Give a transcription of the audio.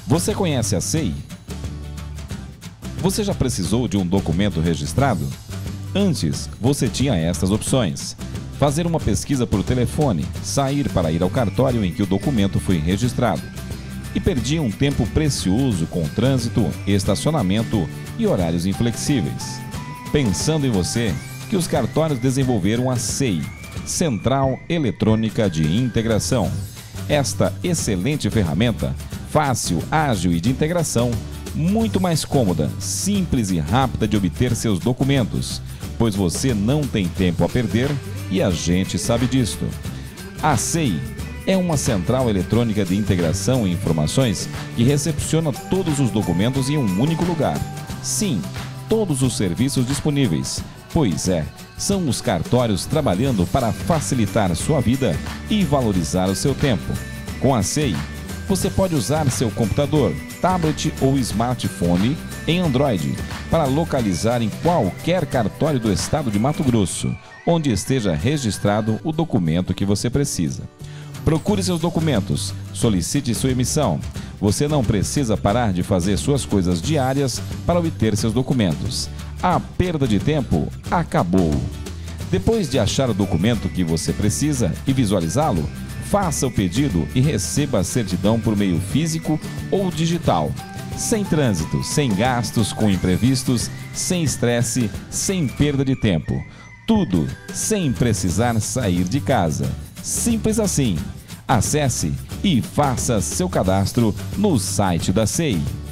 Você conhece a SEI? Você já precisou de um documento registrado? Antes, você tinha estas opções: fazer uma pesquisa por telefone, sair para ir ao cartório em que o documento foi registrado. E perdia um tempo precioso com trânsito, estacionamento e horários inflexíveis. Pensando em você, que os cartórios desenvolveram a SEI, Central Eletrônica de Integração. Esta excelente ferramenta, fácil, ágil e de integração, muito mais cômoda, simples e rápida de obter seus documentos, pois você não tem tempo a perder e a gente sabe disto. A SEI é uma central eletrônica de integração e informações que recepciona todos os documentos em um único lugar. Sim, todos os serviços disponíveis. Pois é, são os cartórios trabalhando para facilitar sua vida e valorizar o seu tempo. Com a SEI, você pode usar seu computador, tablet ou smartphone em Android para localizar em qualquer cartório do estado de Mato Grosso, onde esteja registrado o documento que você precisa. Procure seus documentos, solicite sua emissão. Você não precisa parar de fazer suas coisas diárias para obter seus documentos. A perda de tempo acabou. Depois de achar o documento que você precisa e visualizá-lo, faça o pedido e receba a certidão por meio físico ou digital. Sem trânsito, sem gastos com imprevistos, sem estresse, sem perda de tempo. Tudo sem precisar sair de casa. Simples assim. Acesse e faça seu cadastro no site da SEI.